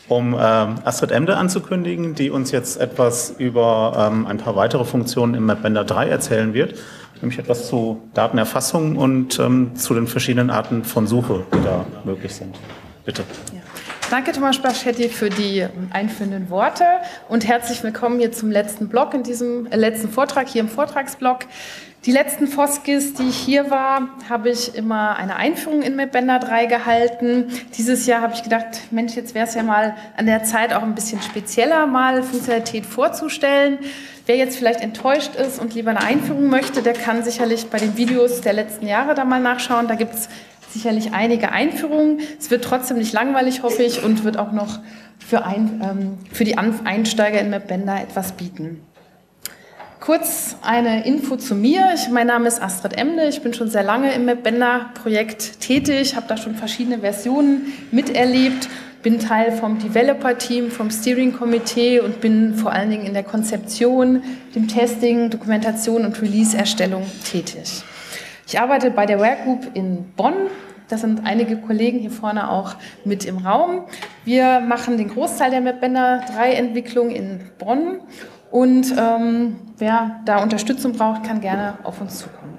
um Astrid Emde anzukündigen, die uns jetzt etwas über ein paar weitere Funktionen im Mapbender 3 erzählen wird, nämlich etwas zu Datenerfassung und zu den verschiedenen Arten von Suche, die da möglich sind. Bitte. Ja. Danke, Thomas Spaschetti, für die einführenden Worte und herzlich willkommen hier zum letzten Blog in diesem letzten Vortrag hier im Vortragsblock. Die letzten FOSGIS, die ich hier war, habe ich immer eine Einführung in Mapbender 3 gehalten. Dieses Jahr habe ich gedacht, Mensch, jetzt wäre es ja mal an der Zeit, auch ein bisschen spezieller mal Funktionalität vorzustellen. Wer jetzt vielleicht enttäuscht ist und lieber eine Einführung möchte, der kann sicherlich bei den Videos der letzten Jahre da mal nachschauen. Da gibt es sicherlich einige Einführungen. Es wird trotzdem nicht langweilig, hoffe ich, und wird auch noch für die Einsteiger in Mapbender etwas bieten. Kurz eine Info zu mir. Mein Name ist Astrid Emde. Ich bin schon sehr lange im Mapbender-Projekt tätig, habe da schon verschiedene Versionen miterlebt, bin Teil vom Developer-Team, vom Steering-Komitee und bin vor allen Dingen in der Konzeption, dem Testing, Dokumentation und Release-Erstellung tätig. Ich arbeite bei der Workgroup in Bonn. Da sind einige Kollegen hier vorne auch mit im Raum. Wir machen den Großteil der Mapbender 3-Entwicklung in Bonn. Und wer da Unterstützung braucht, kann gerne auf uns zukommen.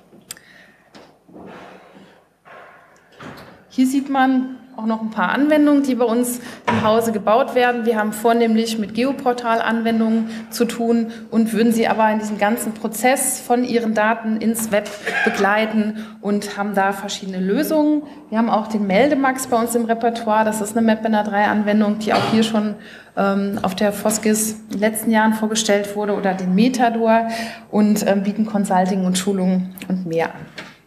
Hier sieht man auch noch ein paar Anwendungen, die bei uns im Hause gebaut werden. Wir haben vornehmlich mit Geoportal-Anwendungen zu tun und würden Sie aber in diesem ganzen Prozess von Ihren Daten ins Web begleiten und haben da verschiedene Lösungen. Wir haben auch den Meldemax bei uns im Repertoire. Das ist eine Mapbender 3-Anwendung, die auch hier schon auf der FOSGIS in den letzten Jahren vorgestellt wurde, oder den Metador, und bieten Consulting und Schulungen und mehr an.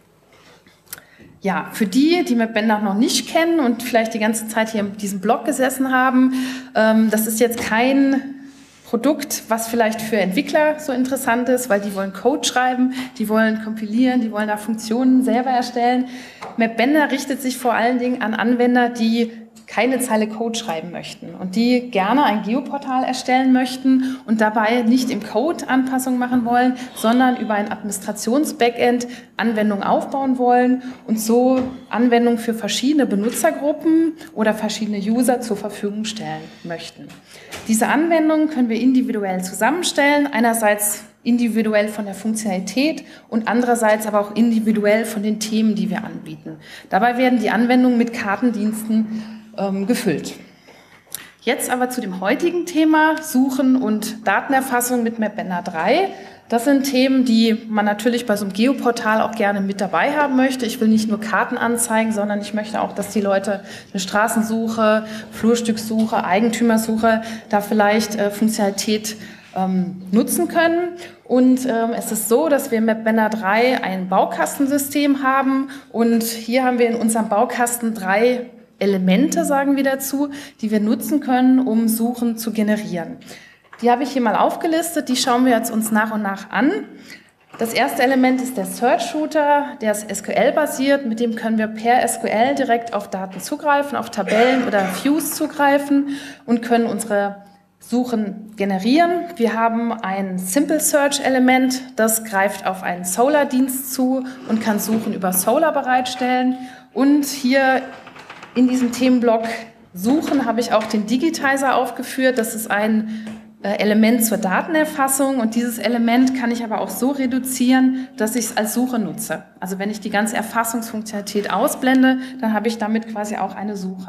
Ja, für die Mapbender noch nicht kennen und vielleicht die ganze Zeit hier in diesem Blog gesessen haben, das ist jetzt kein Produkt, was vielleicht für Entwickler so interessant ist, weil die wollen Code schreiben, die wollen kompilieren, die wollen da Funktionen selber erstellen. Mapbender richtet sich vor allen Dingen an Anwender, die keine Zeile Code schreiben möchten und die gerne ein Geoportal erstellen möchten und dabei nicht im Code Anpassungen machen wollen, sondern über ein Administrations-Backend Anwendungen aufbauen wollen und so Anwendungen für verschiedene Benutzergruppen oder verschiedene User zur Verfügung stellen möchten. Diese Anwendungen können wir individuell zusammenstellen, einerseits individuell von der Funktionalität und andererseits aber auch individuell von den Themen, die wir anbieten. Dabei werden die Anwendungen mit Kartendiensten gefüllt. Jetzt aber zu dem heutigen Thema Suchen und Datenerfassung mit Mapbender 3. Das sind Themen, die man natürlich bei so einem Geoportal auch gerne mit dabei haben möchte. Ich will nicht nur Karten anzeigen, sondern ich möchte auch, dass die Leute eine Straßensuche, Flurstücksuche, Eigentümersuche da vielleicht Funktionalität nutzen können. Und es ist so, dass wir im Mapbender 3 ein Baukastensystem haben und hier haben wir in unserem Baukasten 3 Elemente, sagen wir dazu, die wir nutzen können, um Suchen zu generieren. Die habe ich hier mal aufgelistet, die schauen wir jetzt uns nach und nach an. Das erste Element ist der Search Router, der ist SQL-basiert, mit dem können wir per SQL direkt auf Daten zugreifen, auf Tabellen oder Views zugreifen und können unsere Suchen generieren. Wir haben ein Simple Search Element, das greift auf einen Solr-Dienst zu und kann Suchen über Solr bereitstellen. Und hier in diesem Themenblock Suchen habe ich auch den Digitizer aufgeführt. Das ist ein Element zur Datenerfassung und dieses Element kann ich aber auch so reduzieren, dass ich es als Suche nutze. Also wenn ich die ganze Erfassungsfunktionalität ausblende, dann habe ich damit quasi auch eine Suche.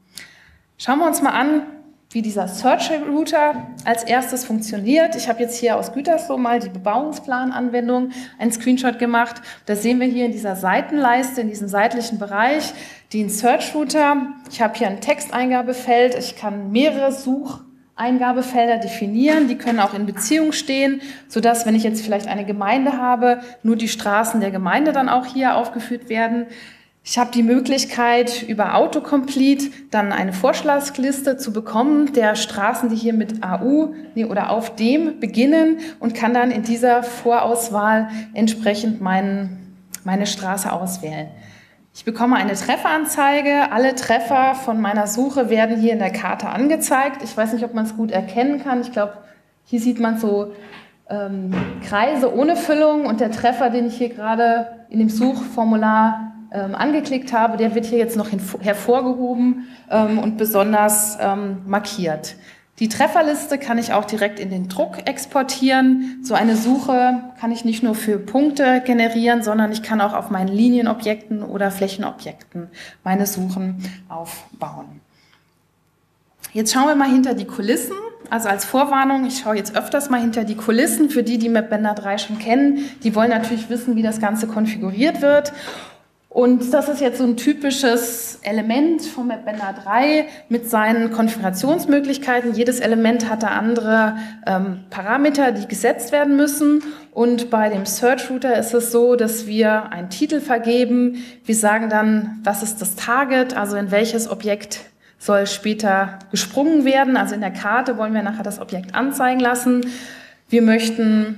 Schauen wir uns mal an, wie dieser Search Router als erstes funktioniert. Ich habe jetzt hier aus Gütersloh mal die Bebauungsplananwendung einen Screenshot gemacht. Da sehen wir hier in dieser Seitenleiste, in diesem seitlichen Bereich, den Search Router. Ich habe hier ein Texteingabefeld. Ich kann mehrere Sucheingabefelder definieren. Die können auch in Beziehung stehen, sodass, wenn ich jetzt vielleicht eine Gemeinde habe, nur die Straßen der Gemeinde dann auch hier aufgeführt werden. Ich habe die Möglichkeit, über Autocomplete dann eine Vorschlagsliste zu bekommen der Straßen, die hier mit AU oder auf dem beginnen und kann dann in dieser Vorauswahl entsprechend meine Straße auswählen. Ich bekomme eine Trefferanzeige. Alle Treffer von meiner Suche werden hier in der Karte angezeigt. Ich weiß nicht, ob man es gut erkennen kann. Ich glaube, hier sieht man so Kreise ohne Füllung und der Treffer, den ich hier gerade in dem Suchformular angeklickt habe, der wird hier jetzt noch hervorgehoben und besonders markiert. Die Trefferliste kann ich auch direkt in den Druck exportieren. So eine Suche kann ich nicht nur für Punkte generieren, sondern ich kann auch auf meinen Linienobjekten oder Flächenobjekten meine Suchen aufbauen. Jetzt schauen wir mal hinter die Kulissen. Also als Vorwarnung, ich schaue jetzt öfters mal hinter die Kulissen. Für die MapBender 3 schon kennen, die wollen natürlich wissen, wie das Ganze konfiguriert wird. Und das ist jetzt so ein typisches Element von MapBender 3 mit seinen Konfigurationsmöglichkeiten. Jedes Element hat da andere Parameter, die gesetzt werden müssen. Und bei dem Search Router ist es so, dass wir einen Titel vergeben. Wir sagen dann, was ist das Target, also in welches Objekt soll später gesprungen werden. Also in der Karte wollen wir nachher das Objekt anzeigen lassen. Wir möchten...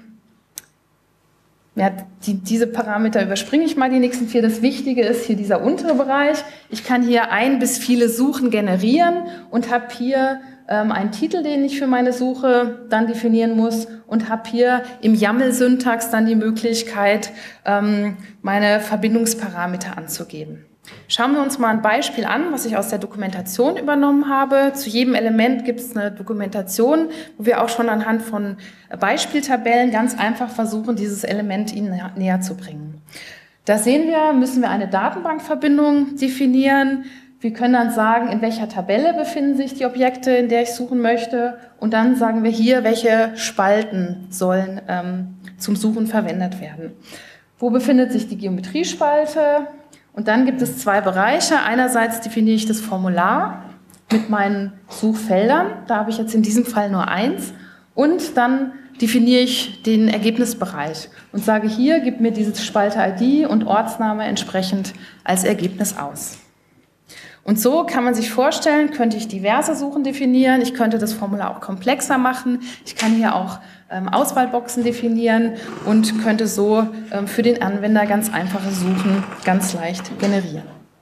Ja, diese Parameter überspringe ich mal, die nächsten 4. Das Wichtige ist hier dieser untere Bereich. Ich kann hier 1 bis viele Suchen generieren und habe hier einen Titel, den ich für meine Suche dann definieren muss und habe hier im YAML-Syntax dann die Möglichkeit, meine Verbindungsparameter anzugeben. Schauen wir uns mal ein Beispiel an, was ich aus der Dokumentation übernommen habe. Zu jedem Element gibt es eine Dokumentation, wo wir auch schon anhand von Beispieltabellen ganz einfach versuchen, dieses Element Ihnen näher zu bringen. Da sehen wir, müssen wir eine Datenbankverbindung definieren. Wir können dann sagen, in welcher Tabelle befinden sich die Objekte, in der ich suchen möchte. Und dann sagen wir hier, welche Spalten sollen zum Suchen verwendet werden. Wo befindet sich die Geometriespalte? Und dann gibt es 2 Bereiche. Einerseits definiere ich das Formular mit meinen Suchfeldern. Da habe ich jetzt in diesem Fall nur 1. Und dann definiere ich den Ergebnisbereich und sage hier, gib mir diese Spalte-ID und Ortsname entsprechend als Ergebnis aus. Und so kann man sich vorstellen, könnte ich diverse Suchen definieren. Ich könnte das Formular auch komplexer machen. Ich kann hier auch Auswahlboxen definieren und könnte so für den Anwender ganz einfache Suchen ganz leicht generieren.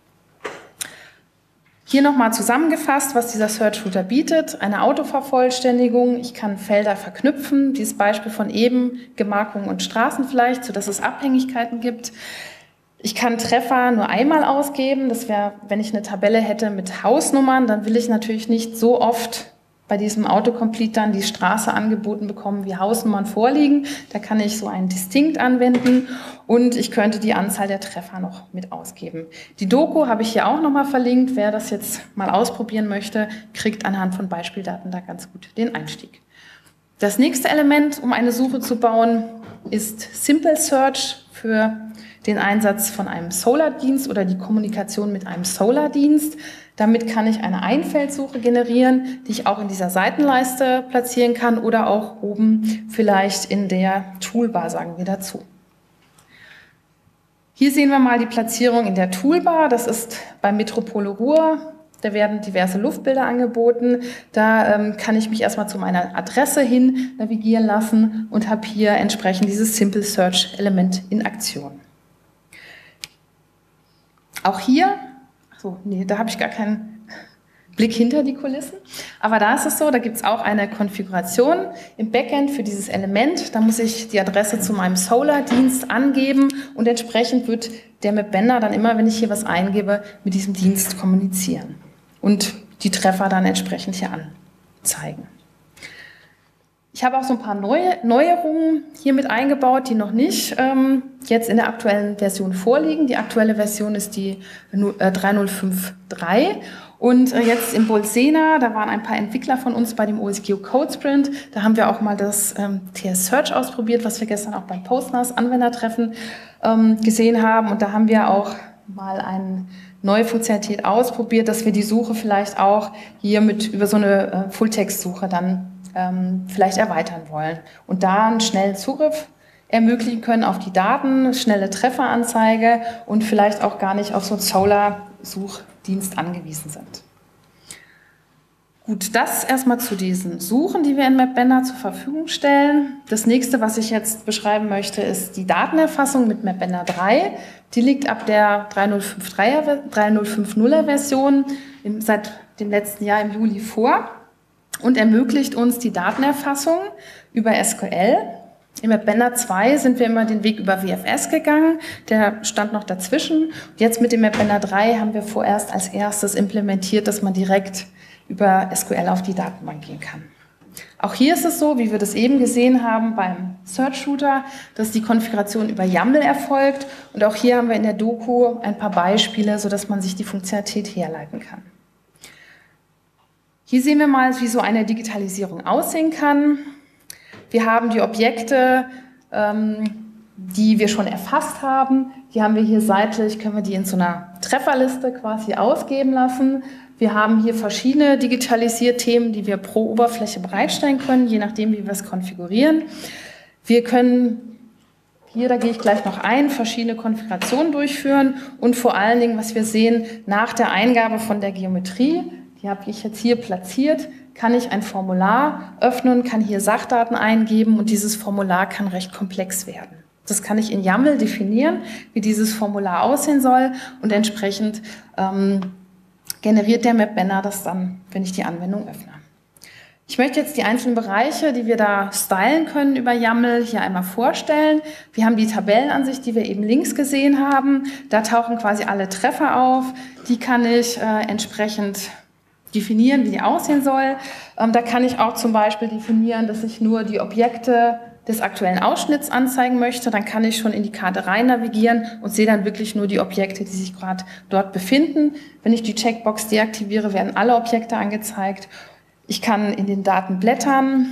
Hier nochmal zusammengefasst, was dieser Search Router bietet. Eine Autovervollständigung. Ich kann Felder verknüpfen. Dieses Beispiel von eben, Gemarkungen und Straßen vielleicht, sodass es Abhängigkeiten gibt. Ich kann Treffer nur einmal ausgeben. Das wäre, wenn ich eine Tabelle hätte mit Hausnummern, dann will ich natürlich nicht so oft bei diesem Autocomplete dann die Straße angeboten bekommen, wie Hausnummern vorliegen. Da kann ich so einen Distinct anwenden und ich könnte die Anzahl der Treffer noch mit ausgeben. Die Doku habe ich hier auch nochmal verlinkt. Wer das jetzt mal ausprobieren möchte, kriegt anhand von Beispieldaten da ganz gut den Einstieg. Das nächste Element, um eine Suche zu bauen, ist Simple Search für den Einsatz von einem Solar-Dienst oder die Kommunikation mit einem Solar-Dienst. Damit kann ich eine Einfeldsuche generieren, die ich auch in dieser Seitenleiste platzieren kann oder auch oben vielleicht in der Toolbar, sagen wir dazu. Hier sehen wir mal die Platzierung in der Toolbar. Das ist bei Metropole Ruhr. Da werden diverse Luftbilder angeboten. Da kann ich mich erstmal zu meiner Adresse hin navigieren lassen und habe hier entsprechend dieses Simple Search Element in Aktion. Auch hier, da habe ich gar keinen Blick hinter die Kulissen, aber da ist es so, da gibt es auch eine Konfiguration im Backend für dieses Element. Da muss ich die Adresse zu meinem Solar-Dienst angeben und entsprechend wird der MapBender dann immer, wenn ich hier was eingebe, mit diesem Dienst kommunizieren und die Treffer dann entsprechend hier anzeigen. Ich habe auch so ein paar Neuerungen hier mit eingebaut, die noch nicht jetzt in der aktuellen Version vorliegen. Die aktuelle Version ist die 3.0.5.3 und jetzt im Bolsena, da waren ein paar Entwickler von uns bei dem OSGeo Code Sprint. Da haben wir auch mal das TS Search ausprobiert, was wir gestern auch beim Postnas Anwendertreffen gesehen haben. Und da haben wir auch mal eine neue Funktionalität ausprobiert, dass wir die Suche vielleicht auch hier über so eine Fulltext-Suche dann vielleicht erweitern wollen und da einen schnellen Zugriff ermöglichen können auf die Daten, schnelle Trefferanzeige und vielleicht auch gar nicht auf so einen Solar-Suchdienst angewiesen sind. Gut, das erstmal zu diesen Suchen, die wir in MapBender zur Verfügung stellen. Das nächste, was ich jetzt beschreiben möchte, ist die Datenerfassung mit MapBender 3. Die liegt ab der 3.0.5.0er Version seit dem letzten Jahr im Juli vor und ermöglicht uns die Datenerfassung über SQL Im MapBender 2 sind wir immer den Weg über WFS gegangen, der stand noch dazwischen. Jetzt mit dem MapBender 3 haben wir vorerst als erstes implementiert, dass man direkt über SQL auf die Datenbank gehen kann. Auch hier ist es so, wie wir das eben gesehen haben beim Search Router, dass die Konfiguration über YAML erfolgt. Und auch hier haben wir in der Doku ein paar Beispiele, sodass man sich die Funktionalität herleiten kann. Hier sehen wir mal, wie so eine Digitalisierung aussehen kann. Wir haben die Objekte, die wir schon erfasst haben. Die haben wir hier seitlich, können wir die in so einer Trefferliste quasi ausgeben lassen. Wir haben hier verschiedene Digitalisiert-Themen, die wir pro Oberfläche bereitstellen können, je nachdem, wie wir es konfigurieren. Wir können hier, da gehe ich gleich noch ein, verschiedene Konfigurationen durchführen und vor allen Dingen, was wir sehen, nach der Eingabe von der Geometrie, die habe ich jetzt hier platziert, kann ich ein Formular öffnen, kann hier Sachdaten eingeben und dieses Formular kann recht komplex werden. Das kann ich in YAML definieren, wie dieses Formular aussehen soll und entsprechend generiert der MapBender das dann, wenn ich die Anwendung öffne. Ich möchte jetzt die einzelnen Bereiche, die wir da stylen können über YAML, hier einmal vorstellen. Wir haben die Tabellenansicht, die wir eben links gesehen haben. Da tauchen quasi alle Treffer auf. Die kann ich entsprechend definieren, wie die aussehen soll. Da kann ich auch zum Beispiel definieren, dass ich nur die Objekte des aktuellen Ausschnitts anzeigen möchte, dann kann ich schon in die Karte rein navigieren und sehe dann wirklich nur die Objekte, die sich gerade dort befinden. Wenn ich die Checkbox deaktiviere, werden alle Objekte angezeigt. Ich kann in den Daten blättern.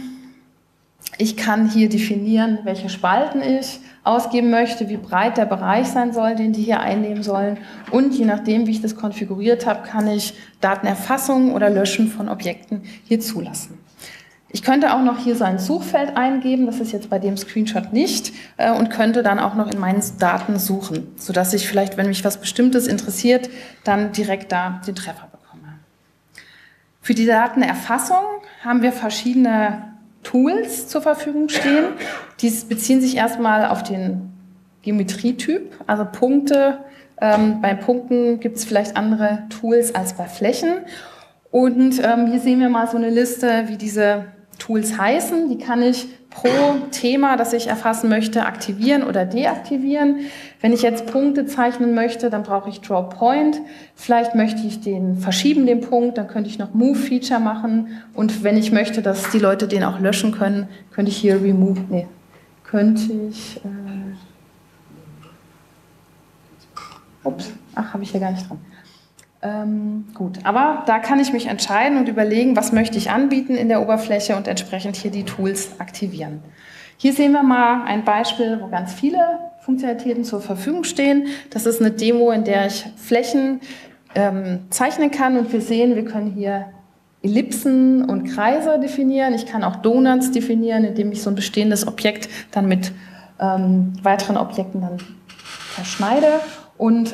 Ich kann hier definieren, welche Spalten ich ausgeben möchte, wie breit der Bereich sein soll, den die hier einnehmen sollen. Und je nachdem, wie ich das konfiguriert habe, kann ich Datenerfassung oder Löschen von Objekten hier zulassen. Ich könnte auch noch hier so ein Suchfeld eingeben, das ist jetzt bei dem Screenshot nicht, und könnte dann auch noch in meinen Daten suchen, sodass ich vielleicht, wenn mich was Bestimmtes interessiert, dann direkt da den Treffer bekomme. Für die Datenerfassung haben wir verschiedene Tools zur Verfügung stehen. Die beziehen sich erstmal auf den Geometrietyp, also Punkte. Bei Punkten gibt es vielleicht andere Tools als bei Flächen. Und hier sehen wir mal so eine Liste, wie diese Tools heißen. Die kann ich pro Thema, das ich erfassen möchte, aktivieren oder deaktivieren. Wenn ich jetzt Punkte zeichnen möchte, dann brauche ich Draw Point. Vielleicht möchte ich den verschieben, den Punkt, dann könnte ich noch Move Feature machen. Und wenn ich möchte, dass die Leute den auch löschen können, könnte ich hier Remove, habe ich hier gar nicht dran. Gut, aber da kann ich mich entscheiden und überlegen, was möchte ich anbieten in der Oberfläche und entsprechend hier die Tools aktivieren. Hier sehen wir mal ein Beispiel, wo ganz viele Funktionalitäten zur Verfügung stehen. Das ist eine Demo, in der ich Flächen zeichnen kann und wir sehen, wir können hier Ellipsen und Kreise definieren. Ich kann auch Donuts definieren, indem ich so ein bestehendes Objekt dann mit weiteren Objekten dann verschneide und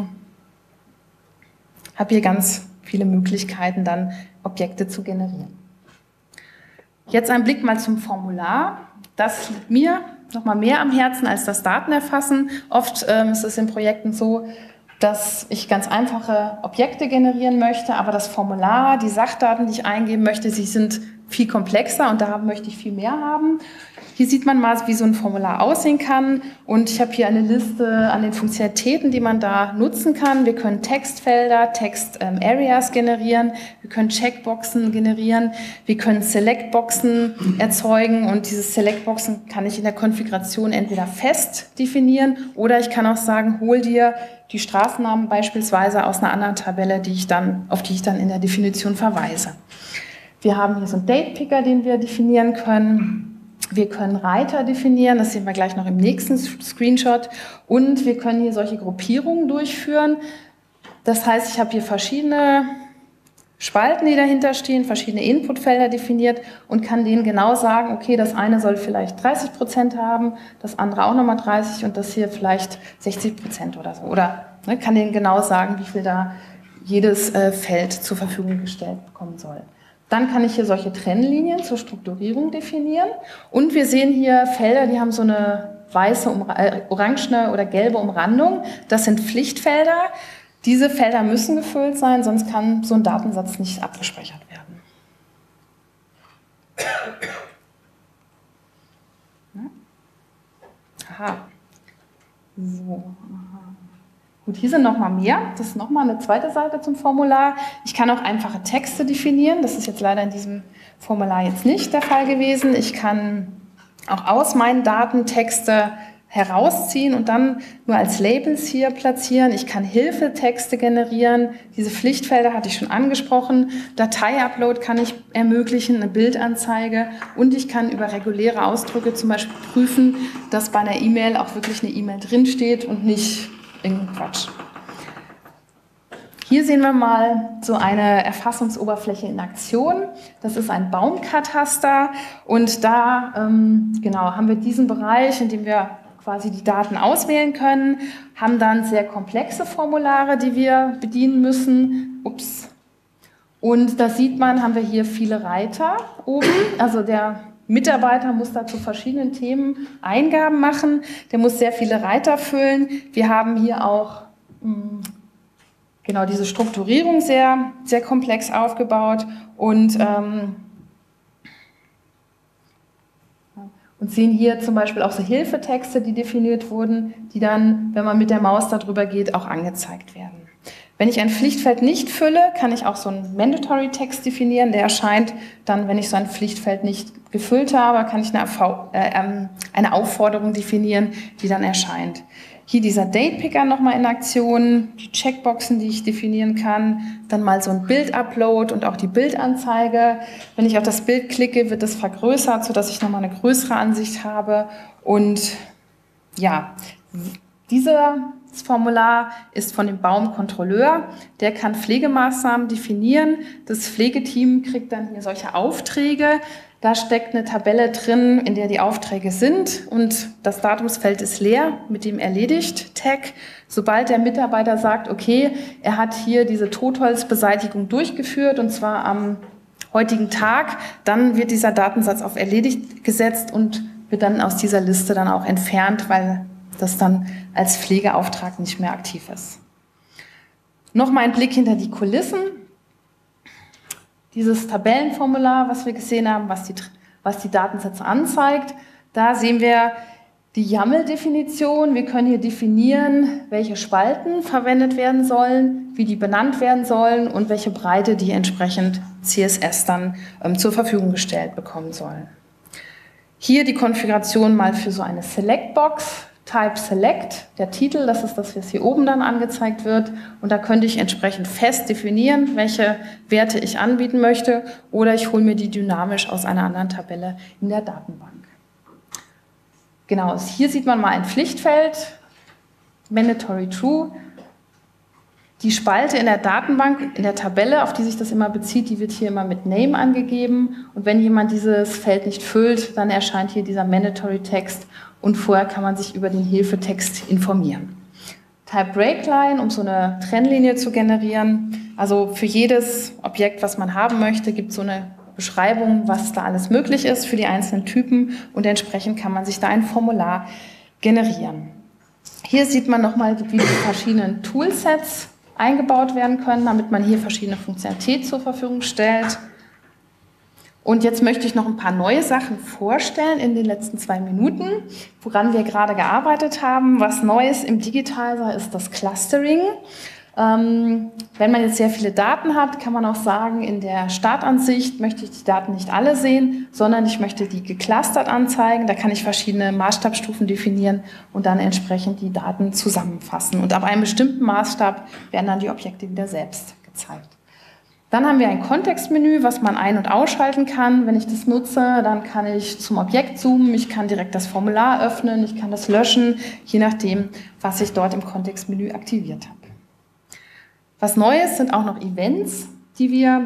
habe hier ganz viele Möglichkeiten, dann Objekte zu generieren. Jetzt ein Blick mal zum Formular. Das liegt mir noch mal mehr am Herzen als das Datenerfassen. Oft ist es in Projekten so, dass ich ganz einfache Objekte generieren möchte, aber das Formular, die Sachdaten, die ich eingeben möchte, sie sind viel komplexer und da möchte ich viel mehr haben. Hier sieht man mal, wie so ein Formular aussehen kann und ich habe hier eine Liste an den Funktionalitäten, die man da nutzen kann. Wir können Textfelder, Text-Areas generieren, wir können Checkboxen generieren, wir können Selectboxen erzeugen und diese Selectboxen kann ich in der Konfiguration entweder fest definieren oder ich kann auch sagen, hol dir die Straßennamen beispielsweise aus einer anderen Tabelle, auf die ich dann in der Definition verweise. Wir haben hier so einen Date-Picker, den wir definieren können. Wir können Reiter definieren, das sehen wir gleich noch im nächsten Screenshot. Und wir können hier solche Gruppierungen durchführen. Das heißt, ich habe hier verschiedene Spalten, die dahinter stehen, verschiedene Inputfelder definiert und kann denen genau sagen, okay, das eine soll vielleicht 30% haben, das andere auch nochmal 30% und das hier vielleicht 60% oder so. Oder kann denen genau sagen, wie viel da jedes Feld zur Verfügung gestellt bekommen soll. Dann kann ich hier solche Trennlinien zur Strukturierung definieren. Und wir sehen hier Felder, die haben so eine weiße, orangene oder gelbe Umrandung. Das sind Pflichtfelder. Diese Felder müssen gefüllt sein, sonst kann so ein Datensatz nicht abgespeichert werden. Aha. So. Gut, hier sind nochmal mehr. Das ist nochmal eine zweite Seite zum Formular. Ich kann auch einfache Texte definieren. Das ist jetzt leider in diesem Formular jetzt nicht der Fall gewesen. Ich kann auch aus meinen Daten Texte herausziehen und dann nur als Labels hier platzieren. Ich kann Hilfetexte generieren. Diese Pflichtfelder hatte ich schon angesprochen. Datei-Upload kann ich ermöglichen, eine Bildanzeige. Und ich kann über reguläre Ausdrücke zum Beispiel prüfen, dass bei einer E-Mail auch wirklich eine E-Mail drinsteht und nicht irgendein Quatsch. Hier sehen wir mal so eine Erfassungsoberfläche in Aktion. Das ist ein Baumkataster und da haben wir diesen Bereich, in dem wir quasi die Daten auswählen können, haben dann sehr komplexe Formulare, die wir bedienen müssen. Und da sieht man, haben wir hier viele Reiter oben. Also der Mitarbeiter muss da zu verschiedenen Themen Eingaben machen. Der muss sehr viele Reiter füllen. Wir haben hier auch diese Strukturierung sehr, sehr komplex aufgebaut und sehen hier zum Beispiel auch so Hilfetexte, die definiert wurden, die dann, wenn man mit der Maus darüber geht, auch angezeigt werden. Wenn ich ein Pflichtfeld nicht fülle, kann ich auch so einen Mandatory-Text definieren. Der erscheint dann, wenn ich so ein Pflichtfeld nicht gefüllt habe, kann ich eine Aufforderung definieren, die dann erscheint. Hier dieser Date-Picker nochmal in Aktion, die Checkboxen, die ich definieren kann, dann mal so ein Bild-Upload und auch die Bildanzeige. Wenn ich auf das Bild klicke, wird es vergrößert, sodass ich nochmal eine größere Ansicht habe. Und ja, dieses Formular ist von dem Baumkontrolleur. Der kann Pflegemaßnahmen definieren. Das Pflegeteam kriegt dann hier solche Aufträge. Da steckt eine Tabelle drin, in der die Aufträge sind und das Datumsfeld ist leer mit dem Erledigt-Tag. Sobald der Mitarbeiter sagt, okay, er hat hier diese Totholzbeseitigung durchgeführt und zwar am heutigen Tag, dann wird dieser Datensatz auf Erledigt gesetzt und wird dann aus dieser Liste dann auch entfernt, weil das dann als Pflegeauftrag nicht mehr aktiv ist. Nochmal ein Blick hinter die Kulissen. Dieses Tabellenformular, was wir gesehen haben, was die Datensätze anzeigt, da sehen wir die YAML-Definition. Wir können hier definieren, welche Spalten verwendet werden sollen, wie die benannt werden sollen und welche Breite die entsprechend CSS dann zur Verfügung gestellt bekommen sollen. Hier die Konfiguration mal für so eine Select-Box. Type Select, der Titel, das ist das, was hier oben dann angezeigt wird. Und da könnte ich entsprechend fest definieren, welche Werte ich anbieten möchte. Oder ich hole mir die dynamisch aus einer anderen Tabelle in der Datenbank. Genau, hier sieht man mal ein Pflichtfeld, Mandatory True. Die Spalte in der Datenbank, in der Tabelle, auf die sich das immer bezieht, die wird hier immer mit Name angegeben. Und wenn jemand dieses Feld nicht füllt, dann erscheint hier dieser Mandatory Text. Und vorher kann man sich über den Hilfetext informieren. Type Breakline, um so eine Trennlinie zu generieren. Also für jedes Objekt, was man haben möchte, gibt es so eine Beschreibung, was da alles möglich ist für die einzelnen Typen. Und entsprechend kann man sich da ein Formular generieren. Hier sieht man nochmal, wie die verschiedenen Toolsets eingebaut werden können, damit man hier verschiedene Funktionalitäten zur Verfügung stellt. Und jetzt möchte ich noch ein paar neue Sachen vorstellen in den letzten 2 Minuten, woran wir gerade gearbeitet haben. Was Neues im Digitizer ist das Clustering. Wenn man jetzt sehr viele Daten hat, kann man auch sagen, in der Startansicht möchte ich die Daten nicht alle sehen, sondern ich möchte die geclustert anzeigen. Da kann ich verschiedene Maßstabsstufen definieren und dann entsprechend die Daten zusammenfassen. Und ab einem bestimmten Maßstab werden dann die Objekte wieder selbst gezeigt. Dann haben wir ein Kontextmenü, was man ein- und ausschalten kann. Wenn ich das nutze, dann kann ich zum Objekt zoomen, ich kann direkt das Formular öffnen, ich kann das löschen, je nachdem, was ich dort im Kontextmenü aktiviert habe. Was Neues sind auch noch Events, die wir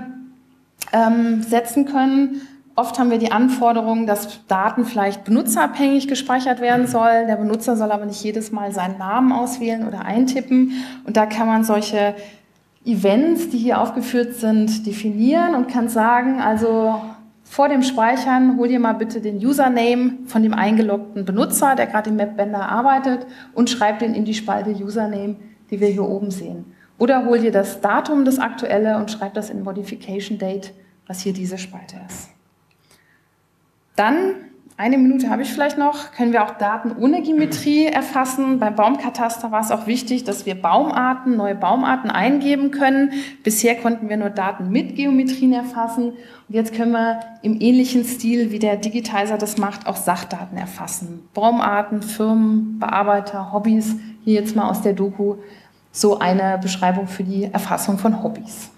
setzen können. Oft haben wir die Anforderung, dass Daten vielleicht benutzerabhängig gespeichert werden sollen. Der Benutzer soll aber nicht jedes Mal seinen Namen auswählen oder eintippen. Und da kann man solche Events, die hier aufgeführt sind, definieren und kann sagen, also vor dem Speichern hol dir mal bitte den Username von dem eingeloggten Benutzer, der gerade im Mapbender arbeitet, und schreib den in die Spalte Username, die wir hier oben sehen. Oder hol dir das Datum, das aktuelle, und schreib das in Modification Date, was hier diese Spalte ist. Dann Eine Minute habe ich vielleicht noch. Können wir auch Daten ohne Geometrie erfassen? Beim Baumkataster war es auch wichtig, dass wir Baumarten, neue Baumarten eingeben können. Bisher konnten wir nur Daten mit Geometrien erfassen. Und jetzt können wir im ähnlichen Stil, wie der Digitizer das macht, auch Sachdaten erfassen. Baumarten, Firmen, Bearbeiter, Hobbys. Hier jetzt mal aus der Doku so eine Beschreibung für die Erfassung von Hobbys.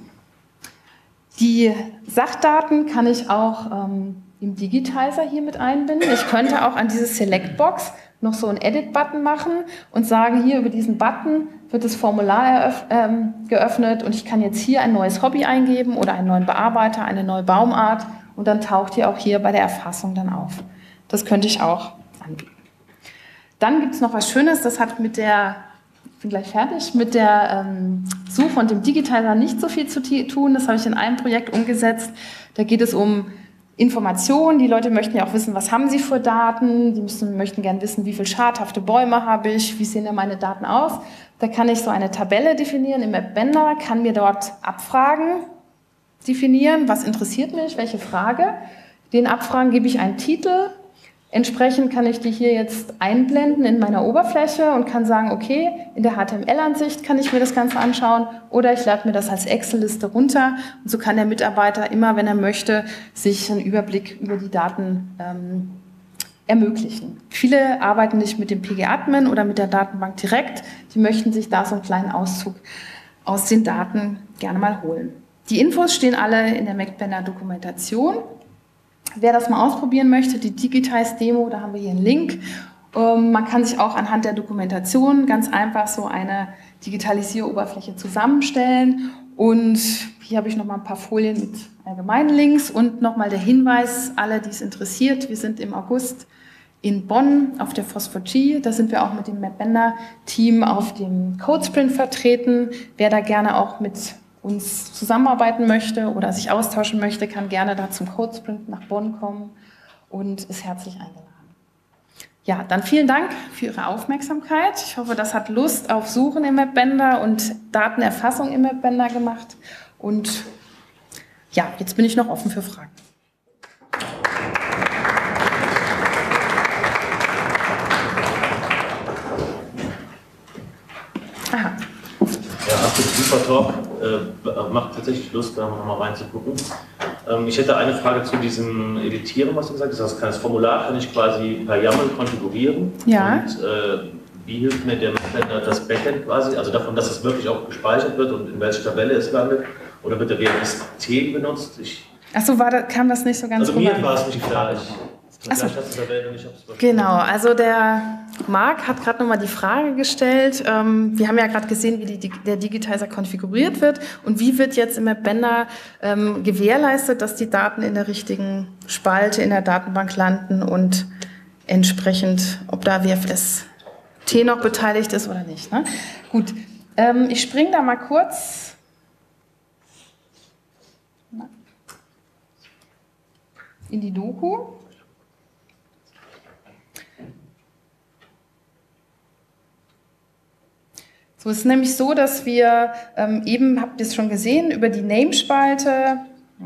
Die Sachdaten kann ich auch im Digitizer hier mit einbinden. Ich könnte auch an diese Select-Box noch so einen Edit-Button machen und sagen, hier über diesen Button wird das Formular geöffnet und ich kann jetzt hier ein neues Hobby eingeben oder einen neuen Bearbeiter, eine neue Baumart und dann taucht die auch hier bei der Erfassung dann auf. Das könnte ich auch anbieten. Dann gibt es noch was Schönes, das hat mit der, ich bin gleich fertig, mit der Suche und dem Digitizer nicht so viel zu tun. Das habe ich in einem Projekt umgesetzt. Da geht es um Informationen. Die Leute möchten ja auch wissen, was haben sie für Daten. Die möchten gerne wissen, wie viele schadhafte Bäume habe ich, wie sehen denn meine Daten aus. Da kann ich so eine Tabelle definieren im Mapbender, kann mir dort Abfragen definieren, was interessiert mich, welche Frage. Den Abfragen gebe ich einen Titel. Entsprechend kann ich die hier jetzt einblenden in meiner Oberfläche und kann sagen, okay, in der HTML-Ansicht kann ich mir das Ganze anschauen oder ich lade mir das als Excel-Liste runter und so kann der Mitarbeiter immer, wenn er möchte, sich einen Überblick über die Daten ermöglichen. Viele arbeiten nicht mit dem PG-Admin oder mit der Datenbank direkt, die möchten sich da so einen kleinen Auszug aus den Daten gerne mal holen. Die Infos stehen alle in der Mapbender Dokumentation. Wer das mal ausprobieren möchte, die Digitize-Demo, da haben wir hier einen Link. Man kann sich auch anhand der Dokumentation ganz einfach so eine Digitalisieroberfläche zusammenstellen. Und hier habe ich noch mal ein paar Folien mit allgemeinen Links und nochmal der Hinweis, alle, die es interessiert, wir sind im August in Bonn auf der FOSS4G. Da sind wir auch mit dem Mapbender-Team auf dem Codesprint vertreten. Wer da gerne auch mit uns zusammenarbeiten möchte oder sich austauschen möchte, kann gerne da zum Codesprint nach Bonn kommen und ist herzlich eingeladen. Ja, dann vielen Dank für Ihre Aufmerksamkeit. Ich hoffe, das hat Lust auf Suchen im Mapbender und Datenerfassung im Mapbender gemacht. Und ja, jetzt bin ich noch offen für Fragen. Aha. Ja, absolut super Talk. Macht tatsächlich Lust, da nochmal reinzugucken. Ich hätte eine Frage zu diesem Editieren, was du gesagt hast. Das Formular kann ich quasi per YAML konfigurieren. Ja. Und wie hilft mir der Mapbender das Backend quasi? Also davon, dass es wirklich auch gespeichert wird und in welche Tabelle es landet? Oder wird der WMS-T benutzt? Achso, kam das nicht so ganz rüber? Also mir war es nicht klar. Genau, also der Marc hat gerade nochmal die Frage gestellt. Wir haben ja gerade gesehen, wie der Digitizer konfiguriert wird und wie wird jetzt im Mapbender gewährleistet, dass die Daten in der richtigen Spalte in der Datenbank landen und entsprechend, ob da WFS-T noch beteiligt ist oder nicht. Ne? Gut, ich springe da mal kurz. In die Doku. So, es ist nämlich so, dass wir eben, habt ihr es schon gesehen, über die Name-Spalte,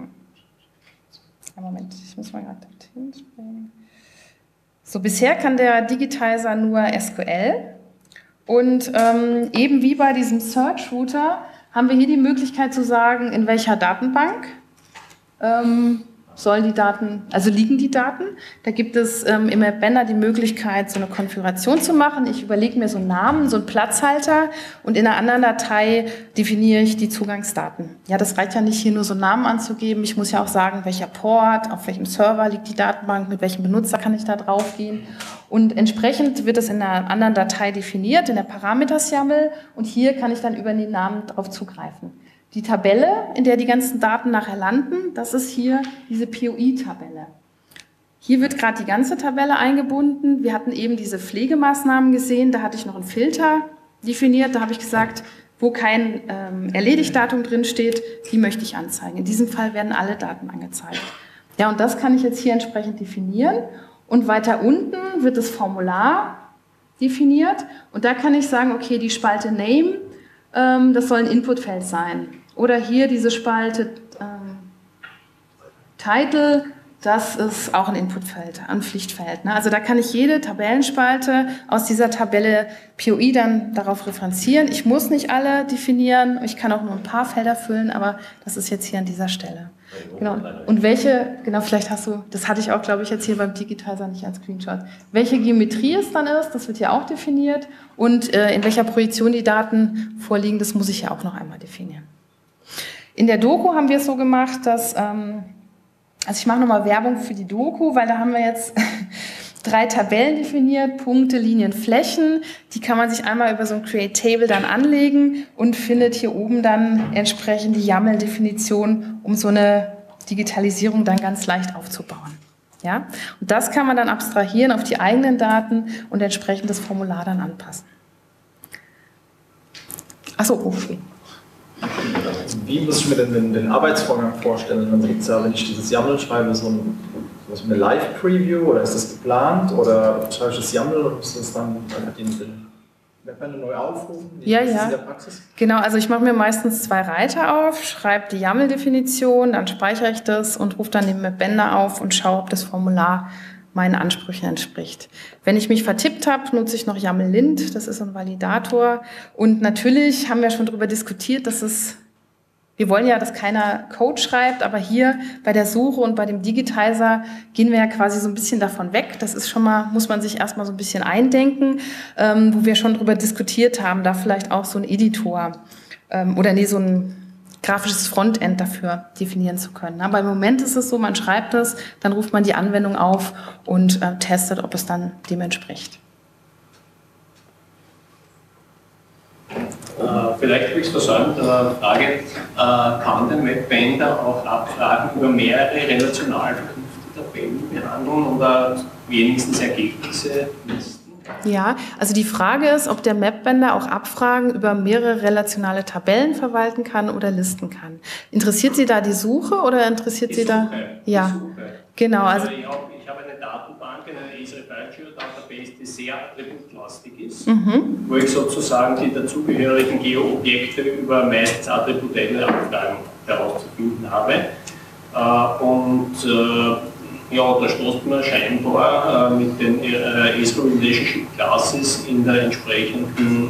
Moment, ich muss mal gerade hinspringen. So, bisher kann der Digitizer nur SQL und eben wie bei diesem Search-Router haben wir hier die Möglichkeit zu sagen, in welcher Datenbank sollen die Daten, also liegen die Daten. Da gibt es im Mapbender die Möglichkeit, so eine Konfiguration zu machen. Ich überlege mir so einen Namen, so einen Platzhalter und in einer anderen Datei definiere ich die Zugangsdaten. Ja, das reicht ja nicht, hier nur so einen Namen anzugeben. Ich muss ja auch sagen, welcher Port, auf welchem Server liegt die Datenbank, mit welchem Benutzer kann ich da drauf gehen. Und entsprechend wird es in einer anderen Datei definiert, in der Parameters-YAML. Und hier kann ich dann über den Namen drauf zugreifen. Die Tabelle, in der die ganzen Daten nachher landen, das ist hier diese POI-Tabelle. Hier wird gerade die ganze Tabelle eingebunden. Wir hatten eben diese Pflegemaßnahmen gesehen, da hatte ich noch einen Filter definiert. Da habe ich gesagt, wo kein Erledigdatum drin steht, die möchte ich anzeigen. In diesem Fall werden alle Daten angezeigt. Ja, und das kann ich jetzt hier entsprechend definieren. Und weiter unten wird das Formular definiert. Und da kann ich sagen, okay, die Spalte Name, das soll ein Inputfeld sein. Oder hier diese Spalte Title Das ist auch ein Inputfeld, ein Pflichtfeld. Ne? Also da kann ich jede Tabellenspalte aus dieser Tabelle POI dann darauf referenzieren. Ich muss nicht alle definieren, ich kann auch nur ein paar Felder füllen, aber das ist jetzt hier an dieser Stelle. Genau. Und welche, genau, vielleicht hast du, das hatte ich auch, glaube ich, jetzt hier beim Digitizer nicht als Screenshot. Welche Geometrie es dann ist, das wird hier auch definiert. Und in welcher Projektion die Daten vorliegen, das muss ich ja auch noch einmal definieren. In der Doku haben wir es so gemacht, dass... Also ich mache nochmal Werbung für die Doku, weil da haben wir jetzt 3 Tabellen definiert, Punkte, Linien, Flächen. Die kann man sich einmal über so ein Create Table dann anlegen und findet hier oben dann entsprechend die YAML-Definition, um so eine Digitalisierung dann ganz leicht aufzubauen. Ja? Und das kann man dann abstrahieren auf die eigenen Daten und entsprechend das Formular dann anpassen. Achso, okay. Wie muss ich mir denn den Arbeitsvorgang vorstellen? Dann gibt es ja, wenn ich dieses YAML schreibe, so eine Live-Preview, oder ist das geplant? Oder schreibe ich das YAML und muss das dann den Webpanel neu aufrufen? Ja. In der Praxis? Genau, also ich mache mir meistens 2 Reiter auf, schreibe die YAML-Definition, dann speichere ich das und rufe dann den Mapbender auf und schaue, ob das Formular meinen Ansprüchen entspricht. Wenn ich mich vertippt habe, nutze ich noch YAML-Lint, das ist ein Validator. Und natürlich haben wir schon darüber diskutiert, wir wollen ja, dass keiner Code schreibt, aber hier bei der Suche und bei dem Digitizer gehen wir ja quasi so ein bisschen davon weg. Das ist schon mal, muss man sich erstmal so ein bisschen eindenken, wo wir schon darüber diskutiert haben, da vielleicht auch so ein Editor so ein grafisches Frontend dafür definieren zu können. Aber im Moment ist es so, man schreibt es, dann ruft man die Anwendung auf und testet, ob es dann dem entspricht. Vielleicht habe ich es versäumt, aber Frage, kann der Mapbender auch Abfragen über mehrere relational verknüpfte Tabellen behandeln oder wenigstens Ergebnisse listen? Ja, also die Frage ist, ob der Mapbender auch Abfragen über mehrere relationale Tabellen verwalten kann oder listen kann. Interessiert Sie da die Suche oder interessiert Sie da? Ja, Suche. Genau. Also ich habe eine Datenbank, eine Esri-File-Database, die sehr attributlastig ist, wo ich sozusagen die dazugehörigen Geo-Objekte über meistens attributelle Abfragen herauszufinden habe. Da stoßt man scheinbar mit den Esri Relationship Classes in der entsprechenden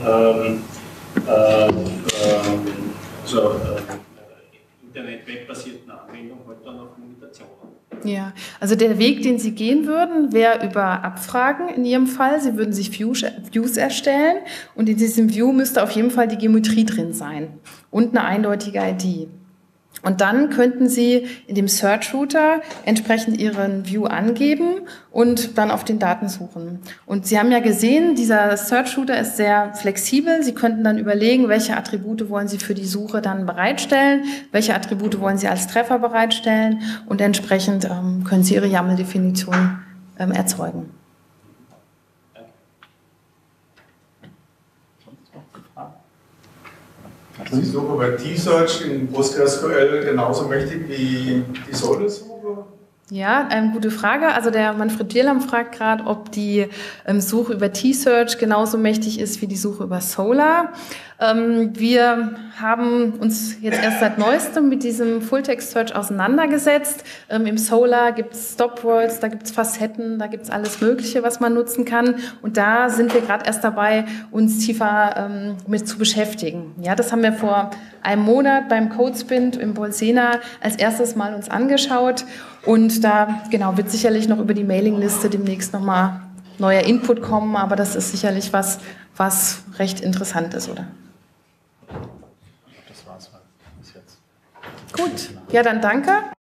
Internet-Web-basierten Anwendung halt dann auf Limitationen. Ja, also der Weg, den Sie gehen würden, wäre über Abfragen in Ihrem Fall. Sie würden sich Views erstellen und in diesem View müsste auf jeden Fall die Geometrie drin sein und eine eindeutige ID. Und dann könnten Sie in dem Search-Router entsprechend Ihren View angeben und dann auf den Daten suchen. Und Sie haben ja gesehen, dieser Search-Router ist sehr flexibel. Sie könnten dann überlegen, welche Attribute wollen Sie für die Suche dann bereitstellen, welche Attribute wollen Sie als Treffer bereitstellen und entsprechend können Sie Ihre YAML-Definition erzeugen. Ist die Suche bei T-Search in PostgreSQL genauso mächtig wie die Solid-Suche? Ja, gute Frage. Also der Manfred Dierlam fragt gerade, ob die Suche über T-Search genauso mächtig ist wie die Suche über Solr. Wir haben uns jetzt erst seit Neuestem mit diesem Full-Text-Search auseinandergesetzt. Im Solr gibt es Stopwords, da gibt es Facetten, da gibt es alles Mögliche, was man nutzen kann. Und da sind wir gerade erst dabei, uns tiefer mit zu beschäftigen. Ja, das haben wir vor einem Monat beim CodeSpin im Bolsena als erstes Mal uns angeschaut. Und da wird sicherlich noch über die Mailingliste demnächst nochmal neuer Input kommen, aber das ist sicherlich was recht interessant ist, oder? Das war's bis jetzt. Gut, ja dann danke.